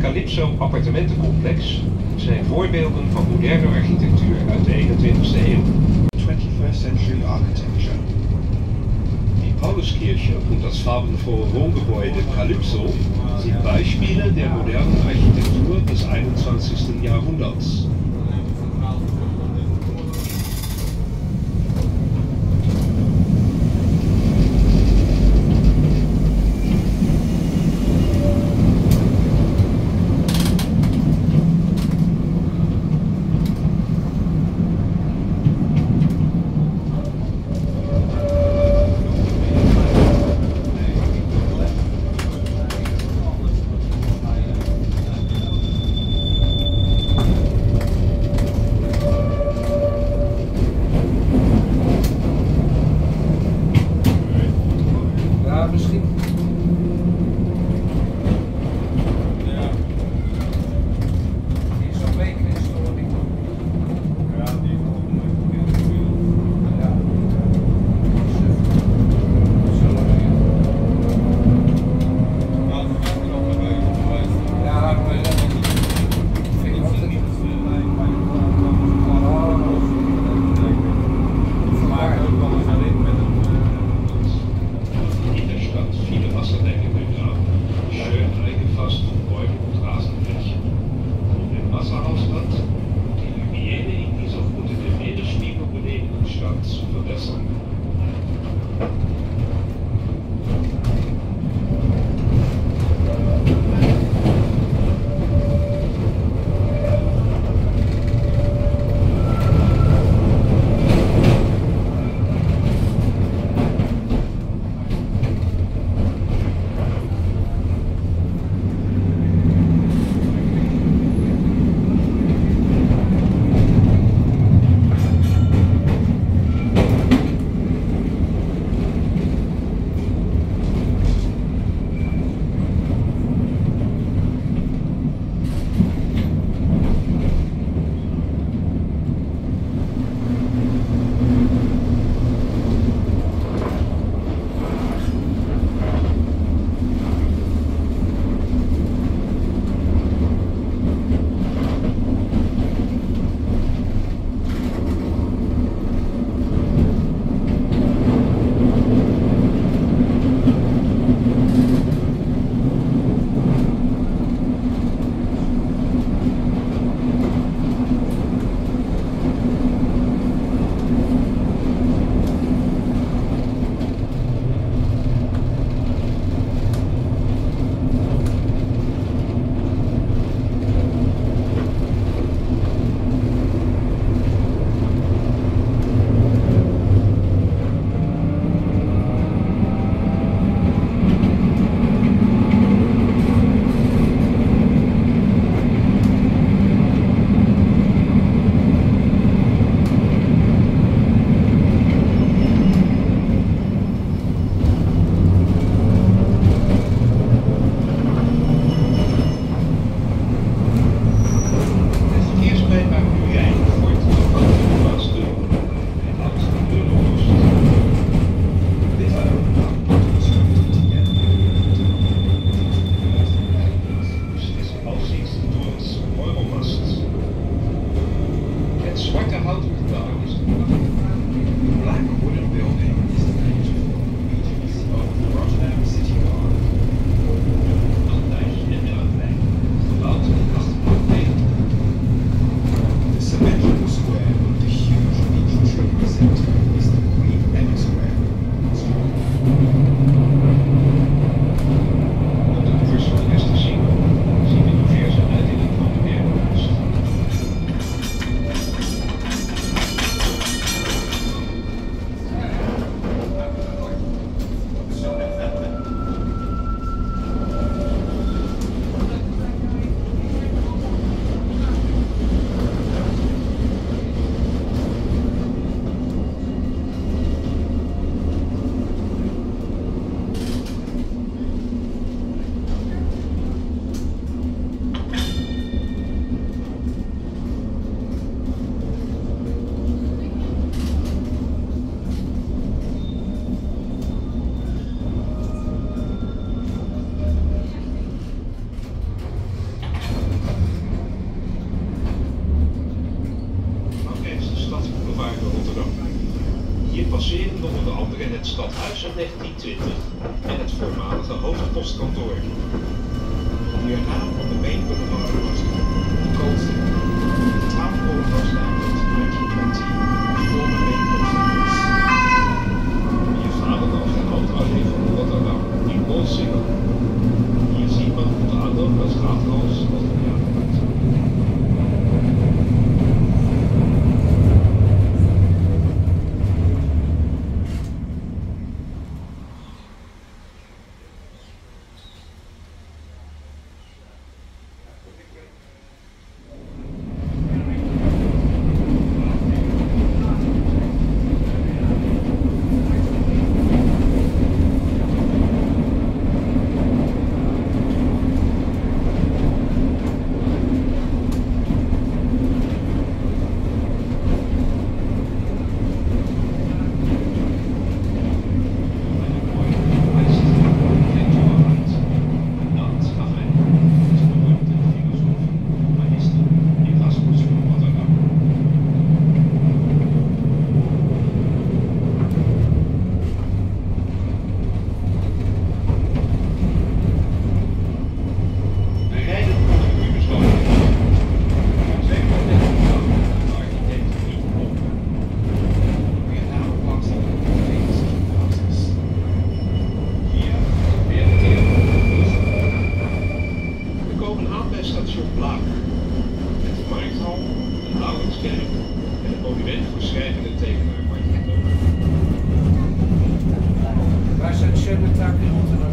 Calypso appartementencomplex zijn voorbeelden van moderne architectuur uit de 21e eeuw. 21st century architecture. Die Pauluskirche und das farbenfrohe Wohngebäude Calypso sind Beispiele der modernen Architektur des 21. Jahrhunderts. Hier passeren we onder andere het stadhuis uit 1920 en het voormalige hoofdpostkantoor. We are now on the main boulevard of Rotterdam, the Coldstream. The town hall was established in 1920, the former main post office. Hier varen auf der Hauptallee von Rotterdam die Koolsingel. Hier sieht man unter anderem das Rathaus aus dem Jahr 19. Station Blaker, met de Markthal, de Laurenskerk en het monument voor schrijvende tekenaar Martin Dover. Waar zijn Sherman in Rotterdam?